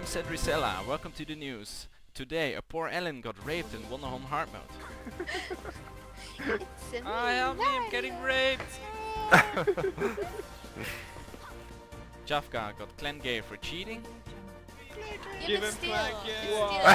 I'm Cedricella, welcome to the news. Today, a poor Ellen got raped and won a home heart mode. Help me, I'm getting raped! Jafka got clan gay for cheating. Give him clan gay!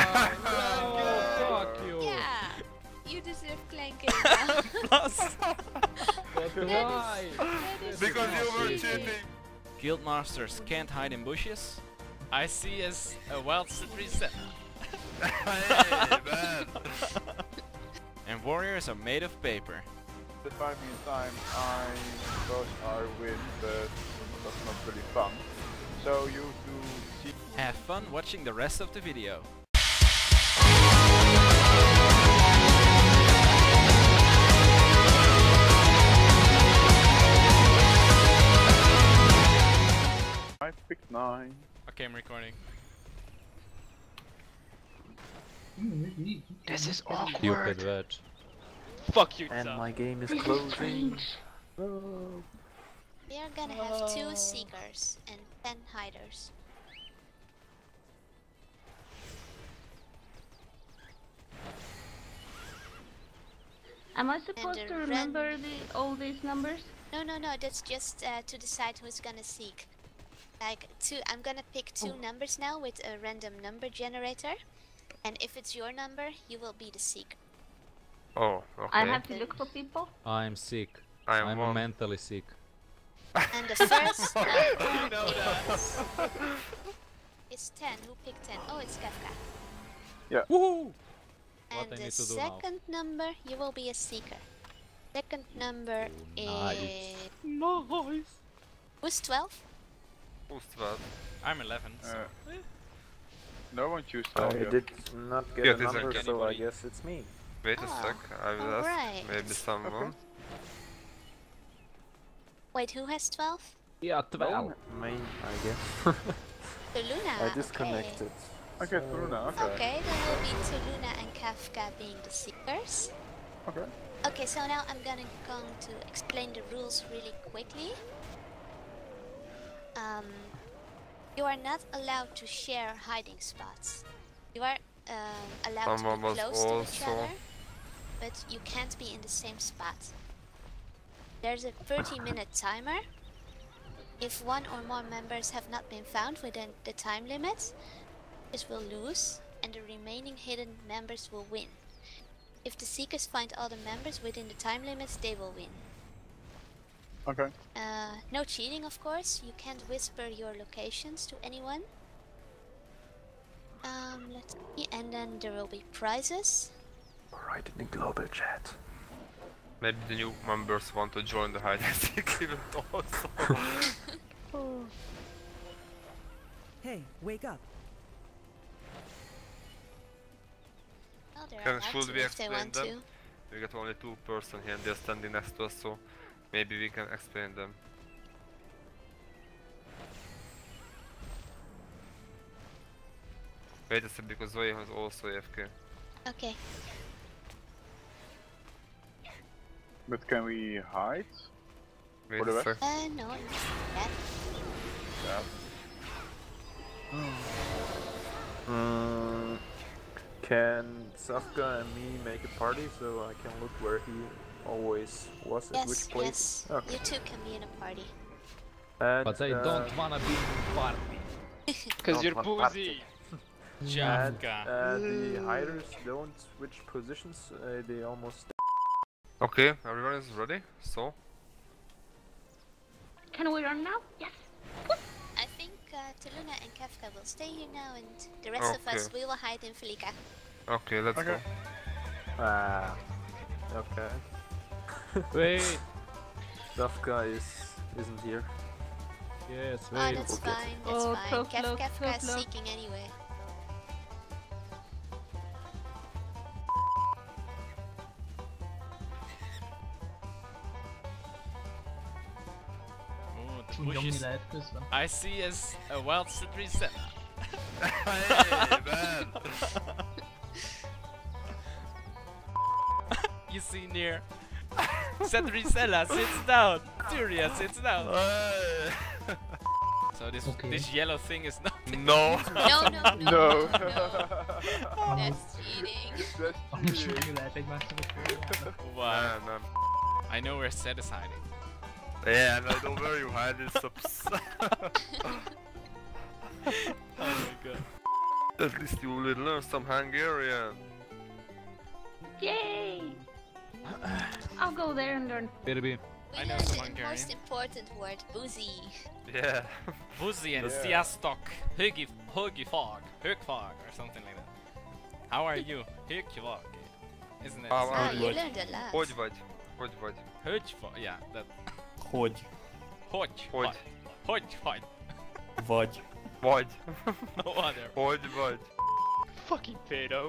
Fuck you! Yeah, you deserve clan gay now. Plus! Why? Because you were cheating! Guildmasters can't hide in bushes. I see as a wild Cedricella. Hey, man! And warriors are made of paper. The 5 minute time I suppose I win, but that's not really fun. So you do see. Have fun watching the rest of the video. I picked 9. Okay, I'm recording. This is awkward! Stupid word. Fuck you, And Tom. my game is closing. We are gonna have 2 seekers and 10 hiders. Am I supposed And to the remember all these numbers? No, that's just to decide who's gonna seek. Like, I'm gonna pick 2 numbers now with a random number generator. And if it's your number, you will be the seeker. Oh, okay. I have to look for people? I'm sick. I'm I'm one. mentally sick. And the first You know is 10. Who picked 10? Oh, it's Kafka. Woohoo! And What I the need to do now? second number, you will be a seeker. Second number nice. is... Nice! Who's 12? Who's 12? I'm 11. So. No one chose I 12 yet. did not get Yeah, a this number, isn't so I anybody. guess it's me. Wait a Oh, sec, I will ask. alright. Maybe someone. Wait, who has 12? Yeah, 12. Me, I guess. Tuluna. I disconnected. Okay, Luna, okay. Okay, then will be Tuluna and Kafka being the seekers. Okay. Okay, so now I'm going to explain the rules really quickly. You are not allowed to share hiding spots. You are allowed Someone to was be close to each also- other, but you can't be in the same spot. There's a 30-minute timer. If 1 or more members have not been found within the time limit, this will lose, and the remaining hidden members will win. If the seekers find all the members within the time limits, they will win. Okay. No cheating, of course. You can't whisper your locations to anyone. Let's see, and then there will be prizes. Write in the global chat. Maybe the new members want to join the hide and seek event also. Hey, wake up. Oh, they're Can- allowed should to we if they explain want them? to. We got only 2 person here and they're standing next to us, so maybe we can explain them. Wait a sec, because Zoe has also AFK. Okay. But can we hide? Wait For the a rest? sec. No, not yet. Yeah. Can Safka and me make a party so I can look where he always was, at Yes, which place? yes. Okay. You two can be in a party. And, But I don't wanna be in party. Cause you're boozy. and Jafka. the hiders don't switch positions, they almost... Okay, everyone is ready, so... Can we run now? Yes. I think Tuluna and Kafka will stay here now, and the rest of us Okay. we will hide in Felika. Okay, let's Okay. go. okay. Wait! Safka isn't here. Yes, Oh, wait. that's we'll get fine. That's Oh, fine. tough luck, Kafka tough is luck. seeking anyway. Ooh, the bushes. I see as a wild Cedricella. Hey, man! You see near. Cedricella sits down. Tyria sits down. So this yellow thing is not. No. No, no, no. No. That's cheating. That's I'm sure cheating. you that ik maak ze Wow. Man, I know where Seth is hiding. yeah, and I know where you hide this subs. Oh my god. At least you will learn some Hungarian. Yay! I'll go there and learn. Baby. We I know learned some the Hungarian. most important word, boozy. Yeah. Vuzi and Yeah. Siastok. Högifag. Högfag or something like that. How are you? Högifag. Isn't it? How Ah, are you you? learned a lot. Hogy vagy? Hogy vagy? Högifag. Yeah, that. Hogy Hogy. Hogy. Hogy. Hogy. vagy. Vagy. No other. Hogy vagy? Fucking pedo.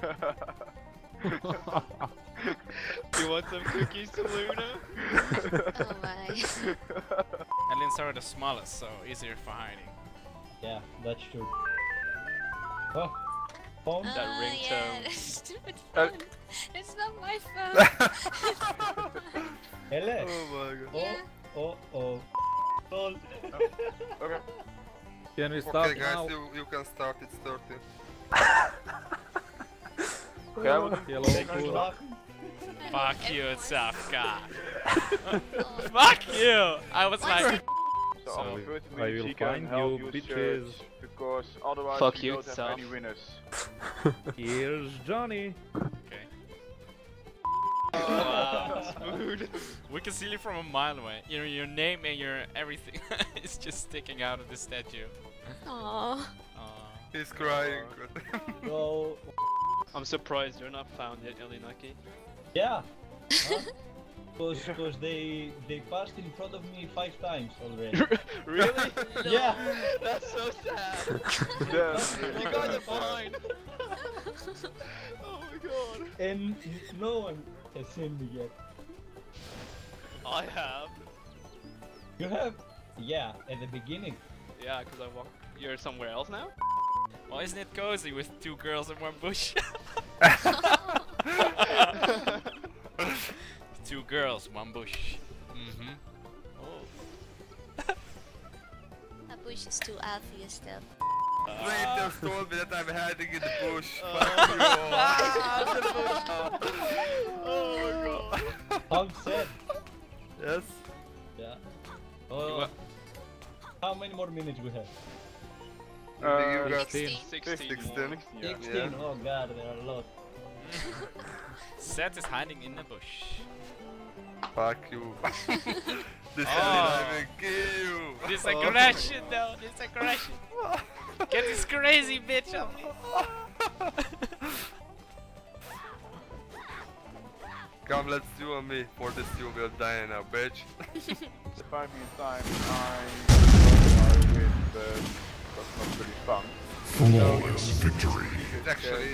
You want some cookies, Luna? Oh my. Aliens are the smallest, so easier for hiding. Yeah, that's true. Oh, phone? That Yeah, ringtone. that stupid phone. It's not my phone. Hele? Oh my god. Yeah. Oh. Lol. Okay. Can we start Okay guys, now? you can start, it's 30. Okay, I will do Yellow Cool. cool. Fuck you, Everyone. Safka. Oh. Fuck you! I was like. So So, after 30 I minutes will he can find help you, you bitches. search, because otherwise Fuck we you, don't have Saf. any winners. Here's Johnny. Okay. Wow, smooth. We can see you from a mile away. You know, your name and your everything is just sticking out of the statue. Aw. He's crying. So, I'm surprised you're not found yet, Elinaki. yeah. Because they passed in front of me 5 times already. Really? Yeah. That's so sad. Yeah. You guys are behind. Oh my god. And no one has seen me yet. I have. You have? Yeah, at the beginning. Yeah, because I walked. You're somewhere else now? Well, isn't it cozy with 2 girls in one bush? 2 girls, 1 bush. Mm-hmm. Oh. That bush is too obvious still. Wait, just told me that I'm hiding in the bush. Oh my god. How said? Yes? Yeah. wa- How many more minutes we have? You got 16. 16 16. more. 16. Oh god, there are a lot. Seth is hiding in the bush. Fuck you. This Oh. I will kill you. This aggression though, this aggression. Get this crazy bitch on me. Come, let's do on me. For this you will die now, bitch. If I'm in time, I win, but that's not really fun. Flawless victory. Actually.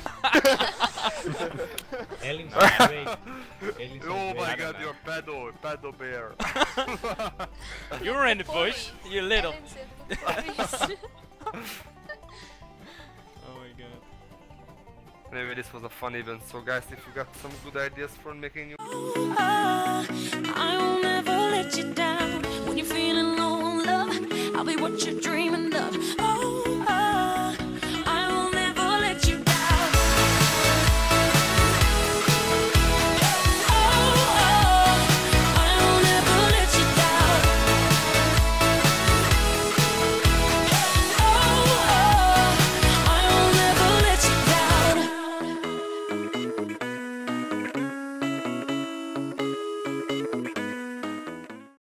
Ellie's Nah. great. Ellie's Oh my I god, don't you're pedo bear. You're in the bush, you little. Ellen's in the bush. Oh my god. Maybe this was a fun event, so guys, if you got some good ideas for making you I will never let you down. When you're feeling low on love, I'll be what you're dreaming of.